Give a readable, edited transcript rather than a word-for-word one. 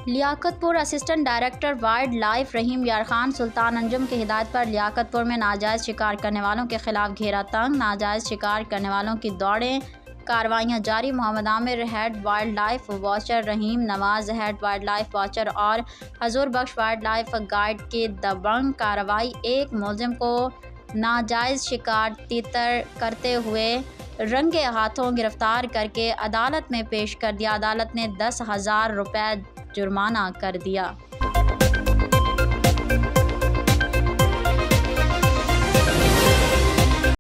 Liaquatpur assistant director wildlife Rahim Yar Khan सुल्तान अंजुम की हिदायत पर लियाकतपुर में नाजायज़ शिकार करने वालों के खिलाफ घेरा तंग, नाजायज़ शिकार करने वालों की दौड़ें, कार्रवाइयाँ जारी। Mohammad Aamir head wildlife watcher, Rahim Nawaz head wildlife watcher और हजूर बख्श वाइल्ड लाइफ गाइड की दबंग कार्रवाई। एक मुलजिम को नाजायज़ शिकार तितर करते हुए रंगे हाथों गिरफ्तार करके अदालत में पेश कर दिया। अदालत ने 10,000 रुपये जुर्माना कर दिया।